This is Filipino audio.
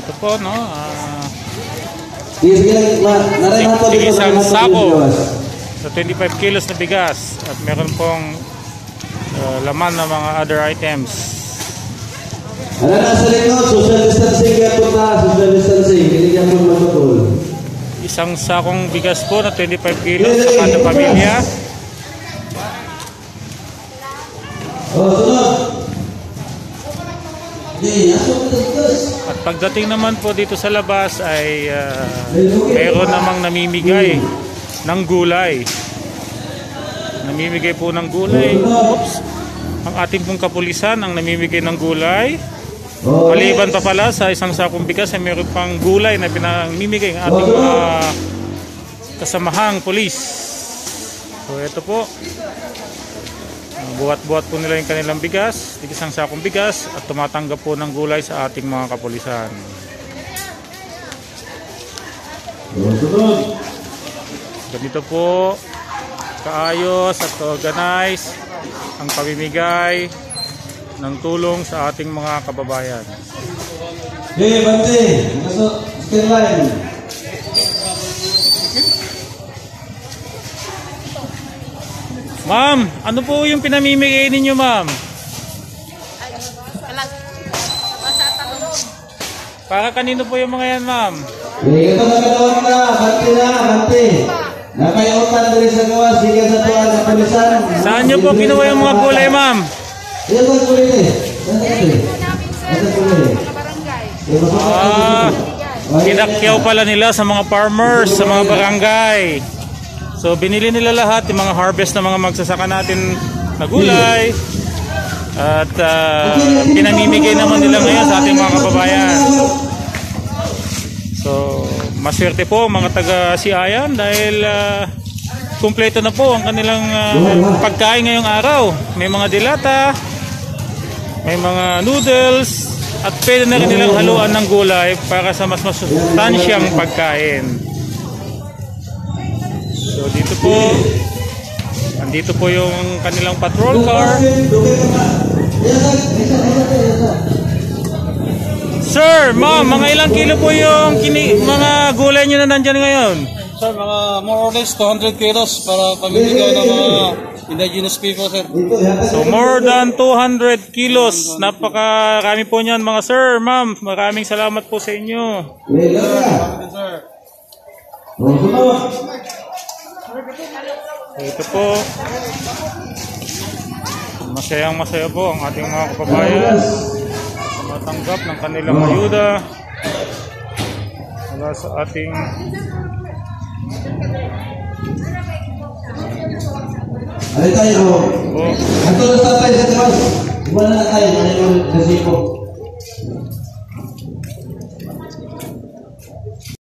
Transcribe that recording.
Ito po, no? Isang sako sa 25 kilos na bigas at meron pong laman ng mga other items. Ano nasa likod? Social distancing kaya po na. Social distancing. Hindi kaya po matutol. Isang sakong bigas po na 25 kilos sa kada pamilya. At pagdating naman po dito sa labas ay mayroon namang namimigay ng gulay. Namimigay po ng gulay. Oops. Ang ating pong kapulisan ang namimigay ng gulay. Maliban pa pala sa isang sakong bigas ay mayroon pang gulay na pinamimigay ng ating kasamahang pulis. So ito po. Buhat-buhat po nila yung kanilang bigas, isang sakong bigas at tumatanggap po ng gulay sa ating mga kapulisan. Ganito po kaayos at organize ang pamimigay ng tulong sa ating mga kababayan. Hey, Bante! Skin line! Ma'am, ano po yung pinamimigay ninyo, ma'am? Para kanino po yung mga yan, ma'am? Ito na katawag na, Bante na, Bante. Nakayutan din sa gawa, sige sa tuwan sa pulisan. Saan nyo po kinuha yung mga gulay, ma'am? Iyan po gulay eh. Kinakyaw pala nila sa mga farmers, sa mga barangay. So binili nila lahat yung mga harvest na mga magsasaka natin na gulay. At pinamimigay naman nila ngayon sa ating mga kababayan. So maswerte po mga taga SIAYAN dahil kumpleto na po ang kanilang pagkain ngayong araw. May mga dilata, may mga noodles, at pwede na rin nilang haluan ng gulay para sa mas masustansyang pagkain. So dito po, andito po yung kanilang patrol car. Sir, ma'am, mga ilang kilo po yung mga gulay nyo na nandyan ngayon? Sir, mga more or less 200 kilos para pamimigay ng mga indigenous people, sir. So more than 200 kilos. Napakarami po niyan mga sir, ma'am. Maraming salamat po sa inyo. Sir. Ito po. Masaya po ang ating mga kababayan sa matanggap ng kanilang ayuda mula sa ating Ano tayo? Ito na tayo sa taas. Wala na tayo. Ano yung resibo?